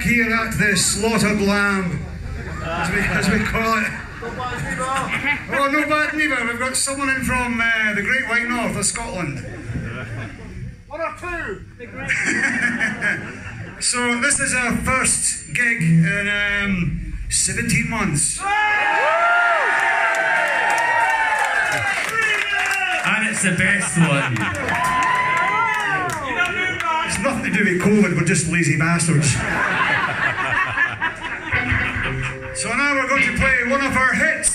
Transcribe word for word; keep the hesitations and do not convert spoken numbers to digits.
here at the Slaughtered Lamb, as we, as we call it. Oh, no bad neither. We've got someone in from uh, the Great White North of Scotland. One or two. So this is our first gig in um, seventeen months. And it's the best one. It's nothing to do with COVID, we're just lazy bastards. So now we're going to play one of our hits.